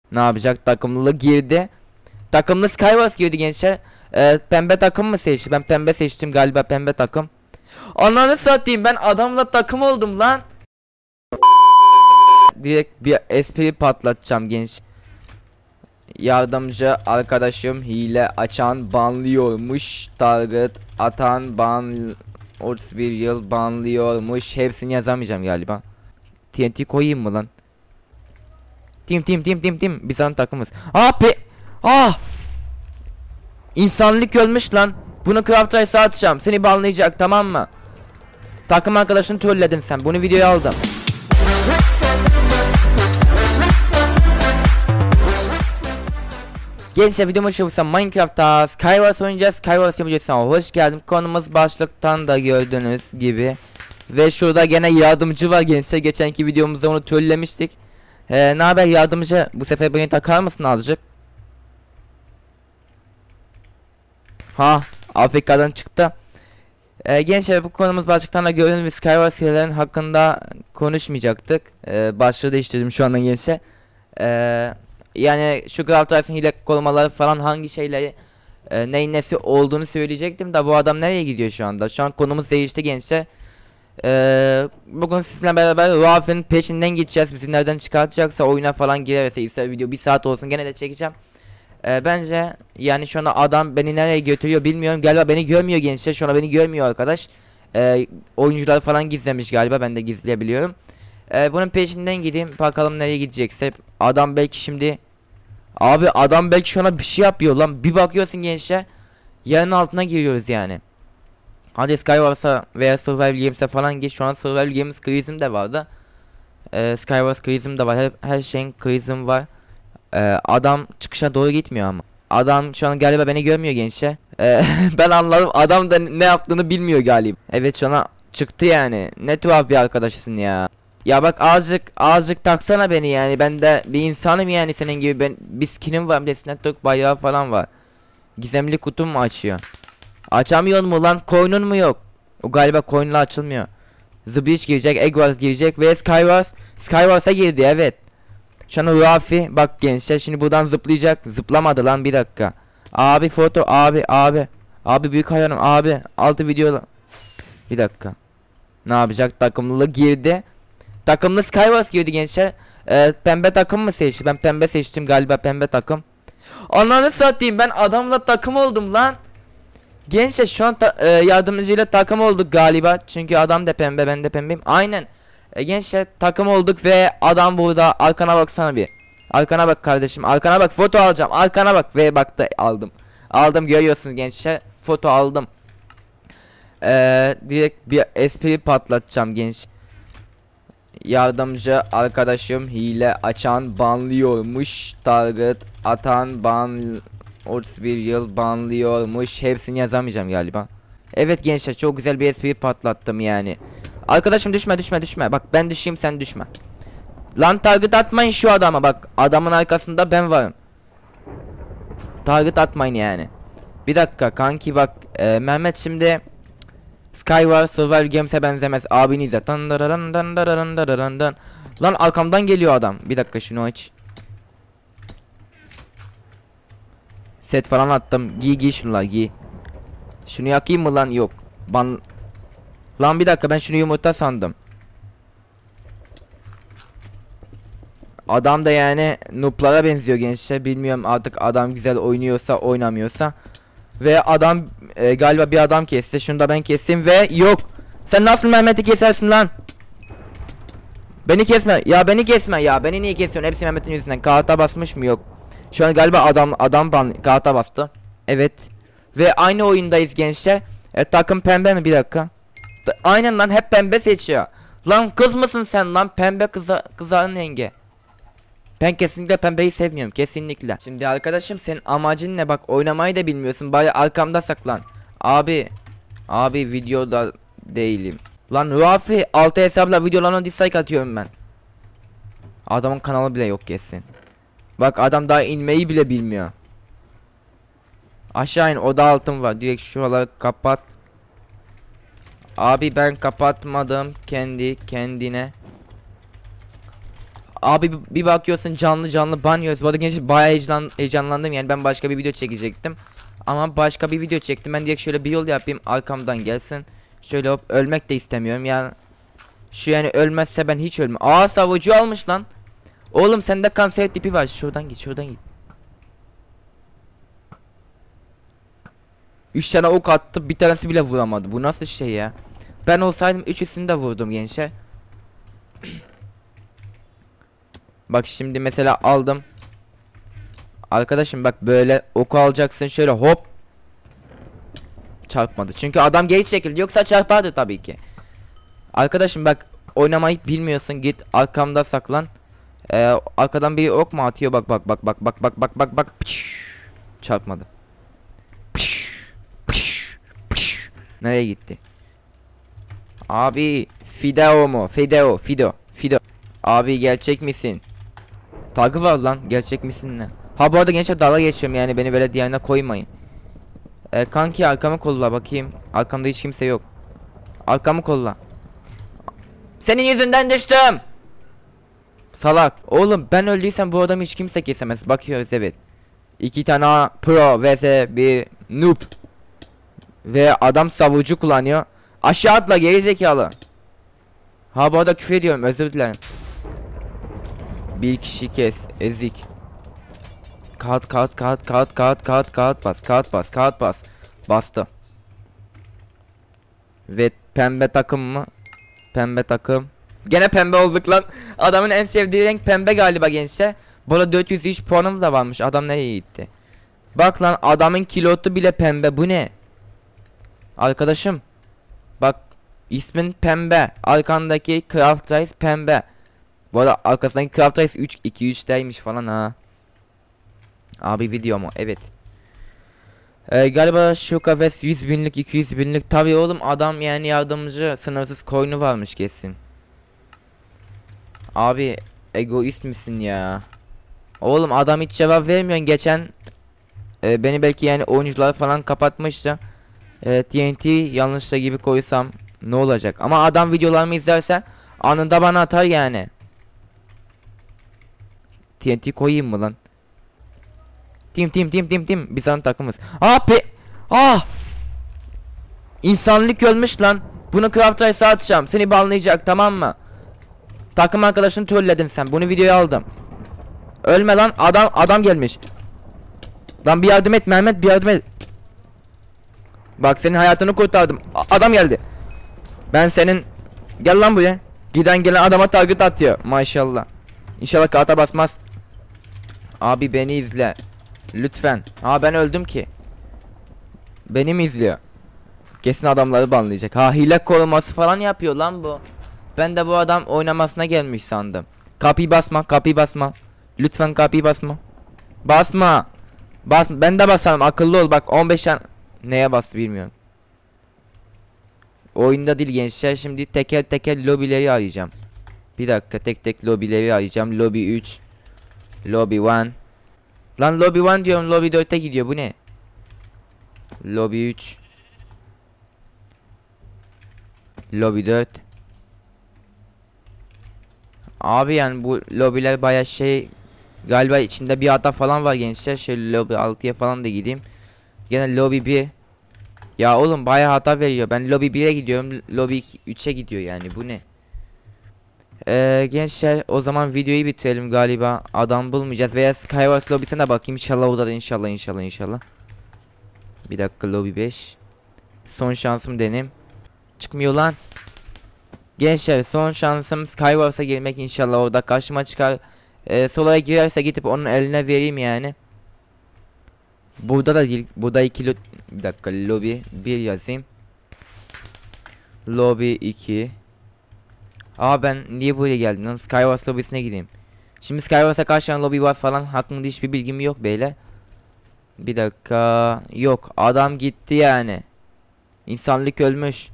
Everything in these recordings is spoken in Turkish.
Ne yapacak? Takımlı girdi. Takımlı Skywars girdi gençler. Pembe takım mı seçti? Ben pembe seçtim galiba, pembe takım. Ananı satayım, ben adamla takım oldum lan. Direkt bir espri patlatacağım genç. Yardımcı arkadaşım hile açan banlıyormuş. Target atan 31 yıl banlıyormuş. Hepsini yazamayacağım galiba. TNT koyayım mı lan? Tim. Biz an takımız. İnsanlık ölmüş lan. Bunu Craft Rice'a atacağım. Seni banlayacak, tamam mı? Takım arkadaşını trolledin sen. Bunu videoya aldım. Gençler, videomu şurada Minecraft'ta Skywars oynayacağız. Skywars videosuna hoş geldin. Konumuz başlıktan da gördüğünüz gibi. Ve şurada gene yardımcı var gençler. Geçenki videomuzda onu trollemiştik. Ne haber yardımcı? Bu sefer beni takar mısın azıcık? Afrika'dan çıktı. Gençler, bu konumuz başlıktan da gördüğünüz gibi Skywars serilerinin hakkında konuşmayacaktık. Başlığı değiştirdim şu anda gençler. Yani şu Galatasaray hile korumaları falan, hangi şeyleri neyin nesi olduğunu söyleyecektim da bu adam nereye gidiyor şu anda? Şu an konumuz değişti gençler. Bugün sizinle beraber Ruaf'ın peşinden gideceğiz. Bizi nereden çıkartacaksa, oyuna falan girerse, ise video 1 saat olsun gene de çekeceğim. Bence yani şu anda adam beni nereye götürüyor bilmiyorum. Galiba beni görmüyor gençler. Şu anda beni görmüyor arkadaş. Oyuncular falan gizlemiş galiba. Ben de gizleyebiliyorum. Bunun peşinden gideyim. Bakalım nereye gidecekse. Adam belki şimdi... Abi adam belki şu anda bir şey yapıyor lan. Bir bakıyorsun gençler. Yerin altına giriyoruz yani. Hadi Skywars'a veya Survival Games'e falan geç. Şu an Survival Games krizim de vardı. Skywars krizim de var. Her şeyin krizim var. Adam çıkışa doğru gitmiyor ama. Adam şu an galiba beni görmüyor gençler. Ben anladım. Adam da ne yaptığını bilmiyor galiba. Evet, şu an çıktı yani. Ne tuhaf bir arkadaşısın ya. Ya bak, azıcık taksana beni yani. Ben de bir insanım yani senin gibi. Bir skinim var, bir de Snapdog bayrağı falan var. Gizemli kutum mu açıyor? Açamıyor mu lan? Coin'un mu yok? O galiba coin'la açılmıyor. The Breach girecek, Eggwars girecek ve Skywars'a girdi, evet. Şu an Rafi bak gençler, şimdi buradan zıplayacak. Zıplamadı lan, bir dakika. Abi foto, abi büyük hayranım abi. Altı video. Bir dakika. Ne yapacak? Takımlı girdi. Takımlı Skywars girdi gençler. Pembe takım mı seçti? Ben pembe seçtim galiba, pembe takım. Ananı satayım, ben adamla takım oldum lan. Gençler şu an yardımcıyla takım olduk galiba. Çünkü adam da pembe, ben de pembeyim. Aynen. Gençler takım olduk ve adam burada. Arkana baksana bir. Arkana bak kardeşim, arkana bak, foto alacağım. Arkana bak ve bak da aldım, görüyorsunuz gençler, foto aldım. Direkt bir espri patlatacağım genç. Yardımcı arkadaşım hile açan banlıyormuş. Target atan 31 yıl banlıyormuş. Hepsini yazamayacağım galiba. Evet gençler, çok güzel bir espri patlattım yani. Arkadaşım düşme. Bak ben düşeyim, sen düşme. Lan target atmayın şu adama, bak adamın arkasında ben varım. Target atmayın yani. Bir dakika kanki bak, Mehmet şimdi Skywars Survival Games'e benzemez, abini izle. Lan arkamdan geliyor adam. Bir dakika, şunu aç. Set falan attım. Giy şunlar, giy. Şunu yakayım mı lan? Yok. Lan bir dakika, ben şunu yumurta sandım. Adam da yani noob'lara benziyor gençler. Bilmiyorum artık adam güzel oynuyorsa oynamıyorsa. Ve adam galiba bir adam kesti. Şunu da ben kestim ve yok. Sen nasıl Mehmet'i kesersin lan? Beni kesme. Ya beni kesme ya. Beni niye kesiyorsun? Hepsi Mehmet'in yüzünden. Kağıta basmış mı? Yok. Şu an galiba adam kağıta bastı. Evet. Ve aynı oyundayız gençler. Takım pembe mi? Bir dakika. Aynen lan, hep pembe seçiyor. Lan kız mısın sen lan? Pembe kızların yenge. Ben kesinlikle pembeyi sevmiyorum, kesinlikle. Şimdi arkadaşım, senin amacın ne? Bak oynamayı da bilmiyorsun, bari arkamda saklan. Abi videoda değilim. Lan Rafi, altı hesapla videolarına dislike atıyorum ben. Adamın kanalı bile yok kesin. Bak adam daha inmeyi bile bilmiyor. Aşağı in, oda altın var, direkt şuraları kapat. Abi ben kapatmadım, kendi kendine. Abi bir bakıyorsun canlı canlı banyoz. Bu arada gençler bayağı heyecanlandım yani, ben başka bir video çekecektim. Ama başka bir video çektim. Ben direkt şöyle bir yol yapayım, arkamdan gelsin. Şöyle hop, ölmek de istemiyorum yani. Şu yani ölmezse ben hiç ölmem. Aa, savucu almış lan. Oğlum sende kanser tipi var. Şuradan git, şuradan git. 3 tane ok attı, bir tanesi bile vuramadı. Bu nasıl şey ya? Ben olsaydım üçüsünü de vurdum gençler. Bak şimdi mesela aldım. Arkadaşım bak, böyle oku alacaksın, şöyle hop. Çarpmadı. Çünkü adam geri çekildi, yoksa çarpardı tabii ki. Arkadaşım bak, oynamayı bilmiyorsun, git arkamda saklan. Arkadan biri ok mu atıyor? Bak bak bak bak bak bak bak bak bak. Çarpmadı. Nereye gitti? Abi Fideo mu? Fido. Abi gerçek misin? Tagı var lan, gerçek misin ne? Ha bu arada gençler, dalga geçiyorum yani, beni böyle diğerine koymayın. Kanki arkamı kolla bakayım. Arkamda hiç kimse yok. Arkamı kolla. Senin yüzünden düştüm. Salak. Oğlum ben öldüysem bu adamı hiç kimse kesemez. Bakıyoruz, evet. 2 tane pro vs bir noob. Ve adam savucu kullanıyor. Aşağı atla geri zekalı. Ha bu arada küfür ediyorum, özür dilerim. Bir kişi kes, ezik. Kağıt bas. Bastı. Ve pembe takım mı? Pembe takım. Gene pembe olduk lan. Adamın en sevdiği renk pembe galiba gençler. Burada 403 puanım da varmış. Adam nereye gitti? Bak lan, adamın kilotu bile pembe. Bu ne? Arkadaşım. Bak, ismin pembe. Arkandaki Craft Rice pembe. Bu arada arkasındaki Craft Rice 3-2-3'teymiş falan ha. Abi video mu? Evet. Galiba şu kafes 100 binlik 200 binlik. Tabi oğlum, adam yani yardımcı sınırsız coin'i varmış kesin. Abi egoist misin ya? Oğlum adam hiç cevap vermiyor. Geçen beni belki yani oyuncular falan kapatmıştı. TNT yanlışla gibi koysam ne olacak? Ama adam videolarımı izlerse anında bana atar yani. TNT koyayım mı lan? Tim. Biz an takımız. Abi. Ah. İnsanlık ölmüş lan. Bunu Craft Rice'a atacağım. Seni banlayacak, tamam mı? Takım arkadaşını trolledin sen. Bunu videoya aldım. Ölme lan. Adam gelmiş. Lan bir yardım et Mehmet, bir yardım et. Bak senin hayatını kurtardım. Adam geldi. Ben senin. Gel lan buraya. Giden gelen adama target atıyor. Maşallah. İnşallah kağıta basmaz. Abi beni izle. Lütfen. Ha ben öldüm ki. Beni mi izliyor? Kesin adamları banlayacak. Ha hile koruması falan yapıyor lan bu. Ben de bu adam oynamasına gelmiş sandım. Kapıyı basma. Lütfen kapıyı basma. Basma. Ben de basarım, akıllı ol bak, 15 tane. Neye bastı bilmiyorum. Oyunda değil gençler, şimdi teker lobileri arayacağım. Bir dakika, tek lobileri arayacağım. Lobby 3, Lobby 1. Lan Lobby 1 diyorum, Lobby 4'e gidiyor, bu ne? Lobby 3, Lobby 4. Abi yani bu lobiler baya şey. Galiba içinde bir hata falan var gençler. Şöyle lobby 6'ya falan da gideyim. Gene lobby 1. Ya oğlum baya hata veriyor. Ben lobby 1'e gidiyorum, lobby 3'e gidiyor yani, bu ne? Gençler o zaman videoyu bitirelim galiba. Adam bulmayacağız veya Skywars lobisine bakayım, inşallah orada da, inşallah. Bir dakika, lobby 5. Son şansım deneyim. Çıkmıyor lan. Gençler son şansım Skywars'a girmek, inşallah orada karşıma çıkar. Solaya girerse gidip onun eline vereyim yani. Burada da değil. Burada 2 bir dakika, lobby 1 yazayım. Lobby 2. Aa ben niye buraya geldim lan? Skywars lobisine gideyim. Şimdi Skywars'a karşı lobby var falan, hakkında hiçbir bilgim yok beyler. Bir dakika. Yok, adam gitti yani. İnsanlık ölmüş.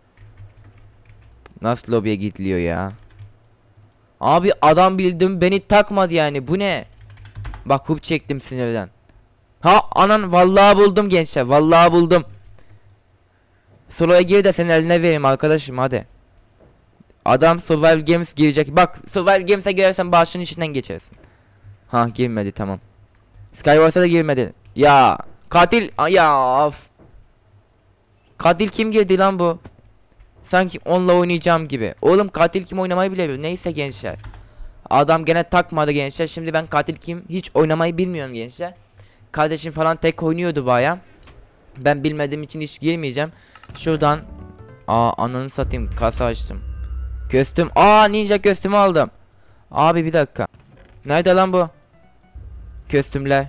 Nasıl lobiye gidiliyor ya? Abi adam bildim beni takmadı yani, bu ne? Bak hub çektim sinirden. Ha anan, vallahi buldum gençler, vallahi buldum. Solo'ya gir de senin eline vereyim arkadaşım, hadi. Adam Survival Games girecek. Bak Survival Games'e girersen başının içinden geçersin. Ha girmedi tamam. Skywars'a da girmedi. Ya katil ya of. Katil kim girdi lan bu? Sanki onunla oynayacağım gibi. Oğlum katil kim oynamayı bilmiyor. Neyse gençler. Adam gene takmadı gençler. Şimdi ben katil kim hiç oynamayı bilmiyorum gençler. Kardeşim falan tek oynuyordu baya. Ben bilmediğim için hiç girmeyeceğim. Şuradan ananı satayım, kasa açtım. Kostüm. Ninja kostümü aldım. Abi bir dakika. Nerede lan bu? Kostümler.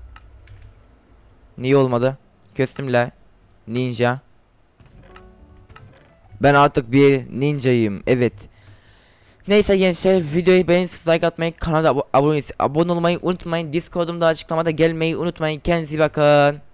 Niye olmadı? Kostümler. Ninja. Ben artık bir ninjayım. Evet. Neyse gençler, videoyu beğenirseniz like atmayı, kanala abone olmayı unutmayın. Discord'umda açıklamada gelmeyi unutmayın. Kendinize iyi bakın.